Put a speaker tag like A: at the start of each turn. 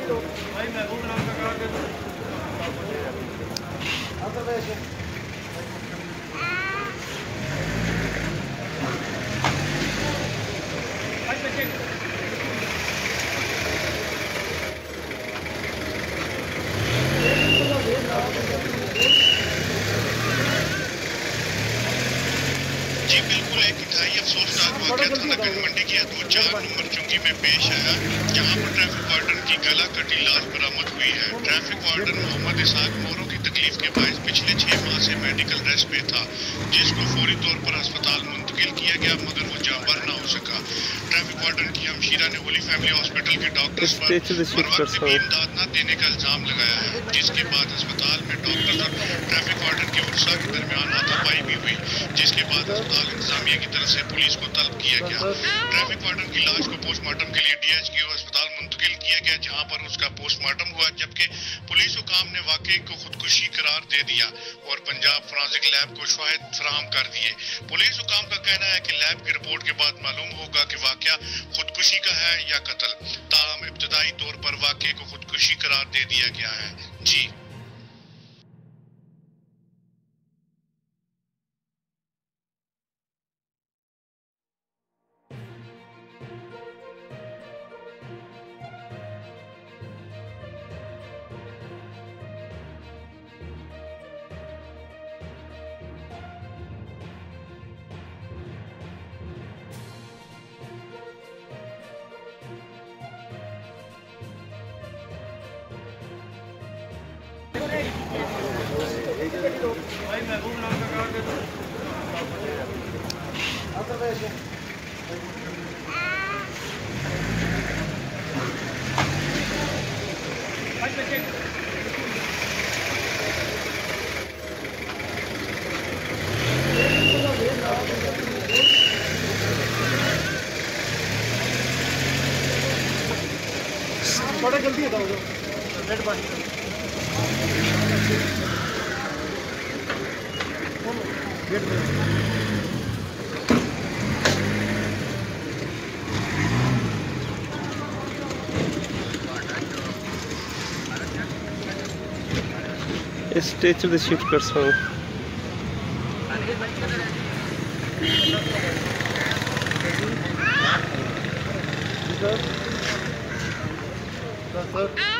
A: जी बिल्कुल, एक इंतहाई अफसोसनाक वाक़या थाना गंज मंडी की हदूद 4 नंबर चौकी में पेश आया, जहां पर ट्रैफिक वार्डन की गला कटी लाश बरामद हुई है। ट्रैफिक वार्डन मोहम्मद इसाक मोरों की तकलीफ के बायस पिछले 6 माह से मेडिकल रेस्ट पे था, जिसको फौरी तौर पर अस्पताल मुंतकिल किया गया, मगर वो जाँबर न हो सका। ट्रैफिक वार्डन की हमशीरा ने होली फैमिली हॉस्पिटल के डॉक्टर्स पर वक्त भी इमदाद न देने का इल्जाम लगाया है, जिसके बाद अस्पताल में डॉक्टर्स और ट्रैफिक वार्डन की वर्षा के दरमियान हाथापाई भी हुई, जिसके बाद अस्पताल इंतजामिया की तरफ से पुलिस को तलब किया गया। ट्रैफिक वार्डन की लाश को पोस्टमार्टम के लिए डीएचक्यू अस्पताल मुंतकिल किया गया, जहां पर उसका पोस्टमार्टम हुआ, जबकि पुलिस हुकाम ने वाकई को खुदकुशी करार दे दिया और पंजाब फोरेंसिक लैब को शवाहिद फराहम कर दिए। पुलिस हुकाम का कहना है कि लैब की रिपोर्ट के बाद मालूम होगा कि वाकया खुदकुशी का है या कत्ल। ताहम इब्तदाई तौर पर वाकई को खुदकुशी करार दे दिया गया है। जी
B: थोड़ा जल्दी बताओ रेड बन
C: स्टेज पे शिफ्ट कर सकूँ।
B: सर